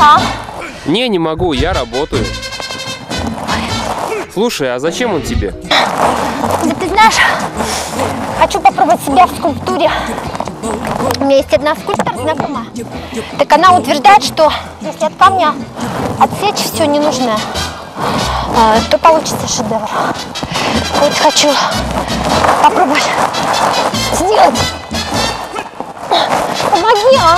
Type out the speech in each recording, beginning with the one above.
а? Не могу, я работаю. Слушай, а зачем он тебе? Да ты знаешь, хочу попробовать себя в скульптуре. У меня есть одна скульптор знакомая. Так она утверждает, что если от камня отсечь все ненужное, то получится шедевр. Вот хочу попробовать сделать. Помоги, а!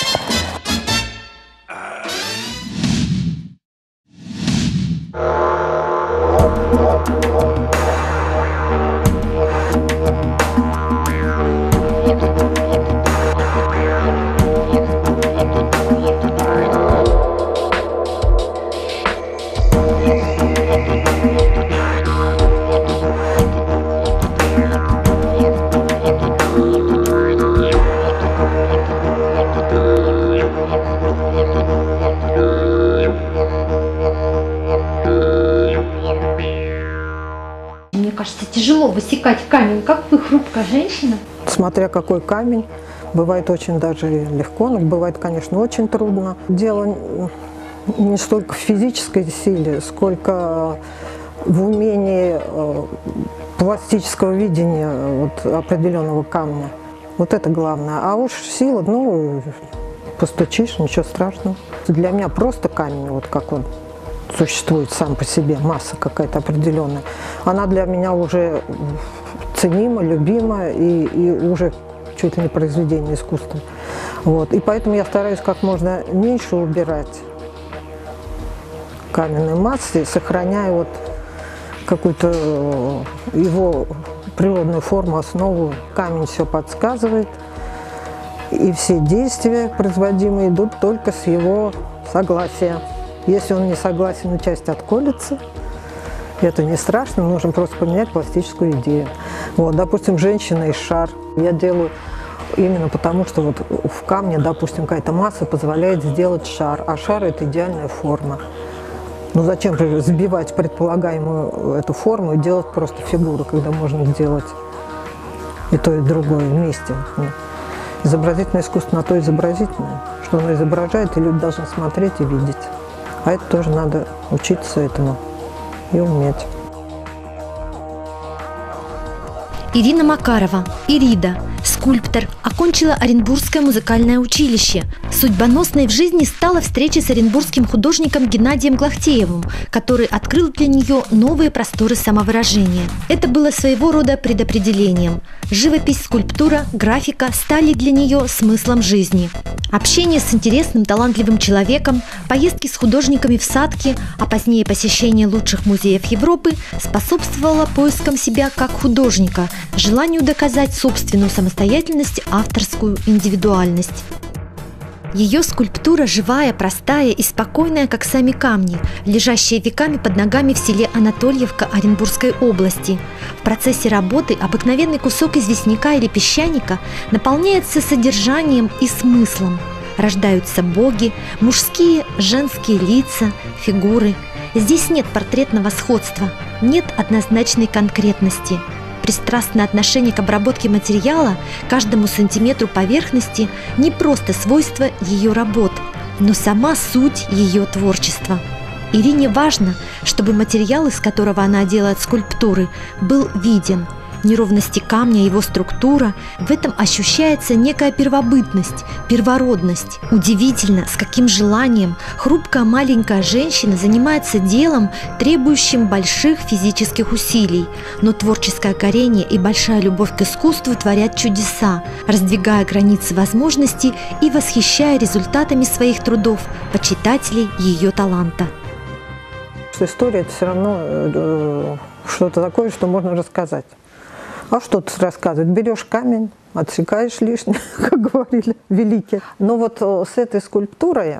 Мне кажется, тяжело высекать камень. Как вы, хрупкая женщина? Смотря какой камень, бывает очень даже легко, но бывает, конечно, очень трудно. Дело не столько в физической силе, сколько в умении пластического видения вот, определенного камня. Вот это главное. А уж сила, ну, постучишь, ничего страшного. Для меня просто камень, вот как он существует сам по себе, масса какая-то определенная, она для меня уже ценима, любима и уже чуть ли не произведение искусства. Вот. И поэтому я стараюсь как можно меньше убирать каменной массы, сохраняя вот какую-то его природную форму, основу. Камень все подсказывает, и все действия, производимые, идут только с его согласия. Если он не согласен, часть отколется. Это не страшно, нужно просто поменять пластическую идею. Вот, допустим, женщина и шар. Я делаю именно потому, что вот в камне, допустим, какая-то масса позволяет сделать шар, а шар – это идеальная форма. Ну зачем же сбивать предполагаемую эту форму и делать просто фигуру, когда можно сделать и то, и другое вместе. Изобразительное искусство на то изобразительное, что оно изображает, и люди должны смотреть и видеть. А это тоже надо учиться этому и уметь. Ирина Макарова, Ирида, скульптор, окончила Оренбургское музыкальное училище. Судьбоносной в жизни стала встреча с оренбургским художником Геннадием Глахтеевым, который открыл для нее новые просторы самовыражения. Это было своего рода предопределением. Живопись, скульптура, графика стали для нее смыслом жизни. Общение с интересным, талантливым человеком, поездки с художниками в Садки, а позднее посещение лучших музеев Европы способствовало поискам себя как художника, желанию доказать собственную самостоятельность, авторскую индивидуальность. Ее скульптура живая, простая и спокойная, как сами камни, лежащие веками под ногами в селе Анатольевка Оренбургской области. В процессе работы обыкновенный кусок известняка или песчаника наполняется содержанием и смыслом. Рождаются боги, мужские, женские лица, фигуры. Здесь нет портретного сходства, нет однозначной конкретности. Пристрастное отношение к обработке материала, каждому сантиметру поверхности не просто свойство ее работ, но сама суть ее творчества. Ирине важно, чтобы материал, из которого она делает скульптуры, был виден. Неровности камня, его структура – в этом ощущается некая первобытность, первородность. Удивительно, с каким желанием хрупкая маленькая женщина занимается делом, требующим больших физических усилий. Но творческое горение и большая любовь к искусству творят чудеса, раздвигая границы возможностей и восхищая результатами своих трудов почитателей ее таланта. История – это все равно что-то такое, что можно рассказать. А что тут рассказывать? Берешь камень, отсекаешь лишнее, как говорили великие. Но вот с этой скульптурой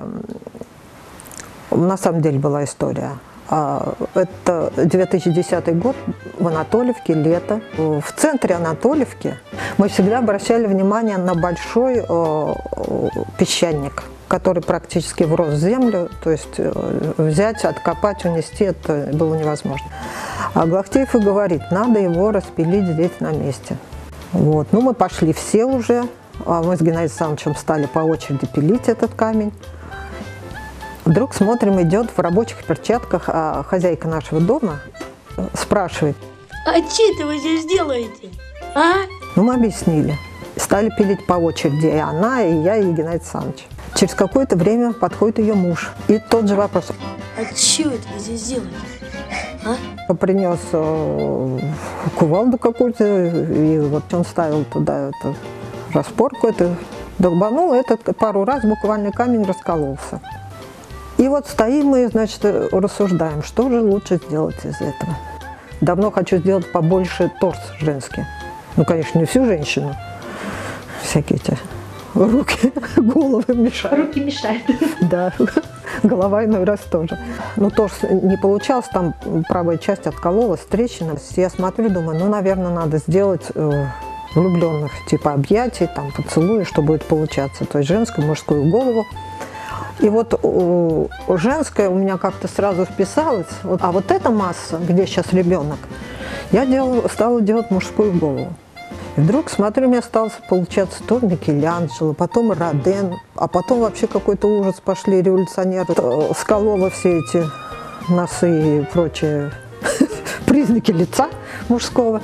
на самом деле была история. Это 2010 год в Анатольевке, лето. В центре Анатольевки мы всегда обращали внимание на большой песчаник, который практически врос в землю, то есть взять, откопать, унести это было невозможно. А Глахтеев и говорит, надо его распилить здесь на месте. Вот. Ну, мы пошли все уже, мы с Геннадием Александровичем стали по очереди пилить этот камень. Вдруг смотрим, идет в рабочих перчатках, а хозяйка нашего дома спрашивает. А что это вы здесь делаете? А? Ну, мы объяснили. Стали пилить по очереди, и она, и я, и Геннадий Александрович. Через какое-то время подходит ее муж. И тот же вопрос. А что это вы здесь делаете? А? Принес кувалду какую-то, и вот он ставил туда эту распорку, это долбанул, этот пару раз буквально камень раскололся. И вот стоим мы, значит, рассуждаем, что же лучше сделать из этого. Давно хочу сделать побольше торс женский. Ну, конечно, не всю женщину. Всякие эти руки, головы мешают. Руки мешают. Да, голова иной раз тоже. Ну, торс не получалось, там правая часть откололась, трещина. Я смотрю, думаю, ну, наверное, надо сделать влюбленных, типа объятий, там, поцелуи, что будет получаться. То есть женскую, мужскую голову. И вот женская у меня как-то сразу вписалась. А вот эта масса, где сейчас ребенок, я стала делать мужскую голову. И вдруг, смотрю, у меня стал получаться то Микеланджело, потом Роден, а потом вообще какой-то ужас пошли революционеры. Сколола все эти носы и прочие признаки лица мужского.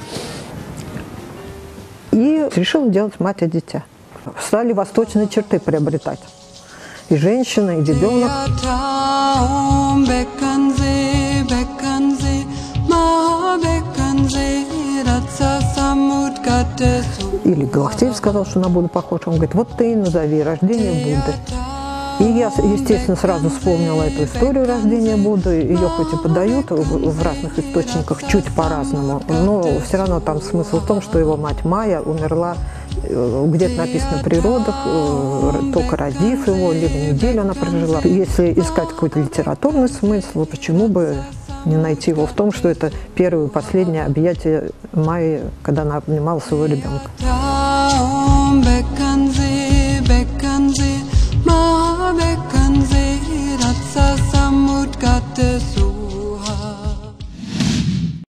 И решила делать мать и дитя. Стали восточные черты приобретать. И женщина, и ребенок. Или Галахтеев сказал, что на Будду похож. Он говорит, вот ты и назови рождение Будды. И я, естественно, сразу вспомнила эту историю рождения Будды. Ее хоть и подают в разных источниках чуть по-разному, но все равно там смысл в том, что его мать Майя умерла, где-то написано при родах, только родив его, либо неделю она прожила. Если искать какой-то литературный смысл, почему бы не найти его в том, что это первое и последнее объятие Майи, когда она обнимала своего ребенка.